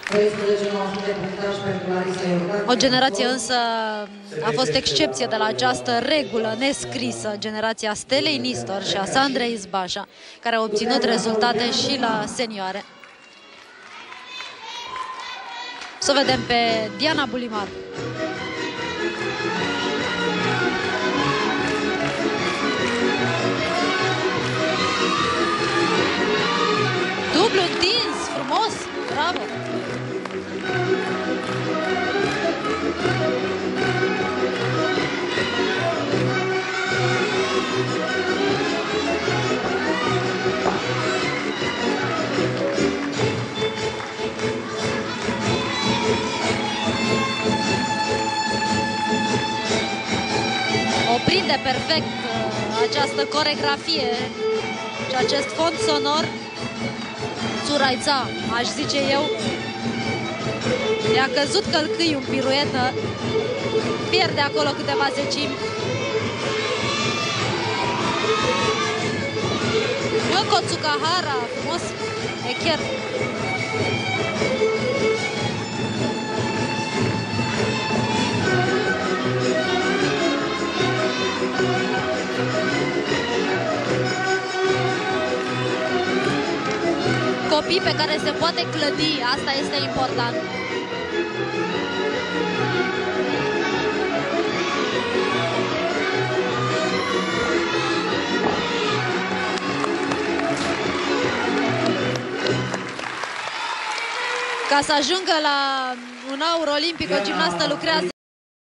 O generație însă a fost excepție de la această regulă nescrisă, generația Stelei Nistor și a Sandrei Izbașa, care au obținut rezultate și la senioare. Să o vedem pe Diana Bulimar. Dublu întins, frumos, bravo! Prinde perfect această coregrafie și acest fond sonor. Țuraița, aș zice eu, i-a căzut călcâi un piruetă, pierde acolo câteva zecimi. Yoko Tsukahara, frumos, echer. Copii pe care se poate clădi, asta este important. Ca să ajungă la un aur olimpic, o gimnastă lucrează